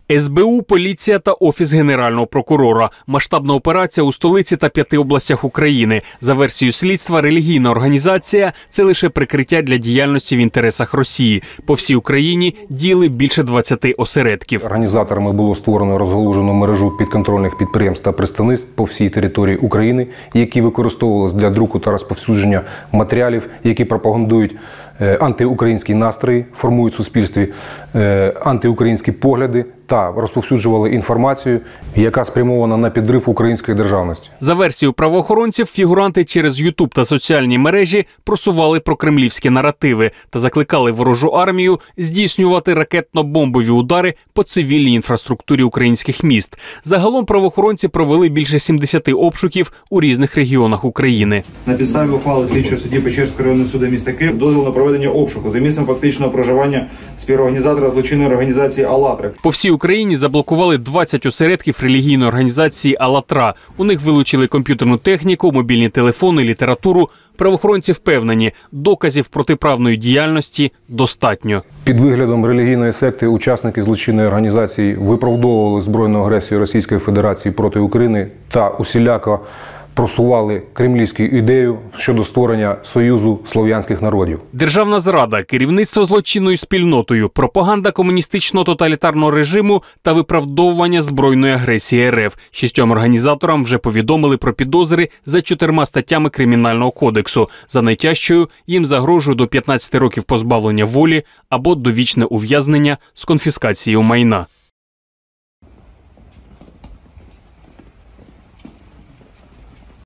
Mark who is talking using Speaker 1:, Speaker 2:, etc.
Speaker 1: СБУ, поліція та Офіс Генерального прокурора. Масштабна операція у столиці та 5 областях України. За версією слідства, релігійна організація – це лише прикриття для діяльності в інтересах Росії. По всій Україні діяли більше 20 осередків.
Speaker 2: Організаторами було створено розгалужену мережу підконтрольних підприємств та представництв по всій території України, які використовувалися для друку та розповсюдження матеріалів, які пропагандують антиукраїнські настрої, формують в суспільстві антиукраїнські погляди та розповсюджували інформацію, яка спрямована на підрив української державності.
Speaker 1: За версією правоохоронців, фігуранти через YouTube та соціальні мережі просували прокремлівські наративи та закликали ворожу армію здійснювати ракетно-бомбові удари по цивільній інфраструктурі українських міст. Загалом правоохоронці провели більше 70 обшуків у різних регіонах України.
Speaker 3: На підставі ухвали слідчого судді Печерського районного суду міста Київ дозвіл на проведення обшуку за місцем фактичного проживання співорганізатора злочинної організації «АЛЛАТРА».
Speaker 1: По всій Україні заблокували 20 осередків релігійної організації «АЛЛАТРА». У них вилучили комп'ютерну техніку, мобільні телефони, літературу. Правоохоронці впевнені, доказів протиправної діяльності достатньо.
Speaker 2: Під виглядом релігійної секти учасники злочинної організації виправдовували збройну агресію Російської Федерації проти України та усіляко просували кремлівську ідею щодо створення Союзу слов'янських народів.
Speaker 1: Державна зрада, керівництво злочинною спільнотою, пропаганда комуністичного тоталітарного режиму та виправдовування збройної агресії РФ. 6 організаторам вже повідомили про підозри за 4 статтями Кримінального кодексу. За найтяжчою їм загрожує до 15 років позбавлення волі або довічне ув'язнення з конфіскацією майна.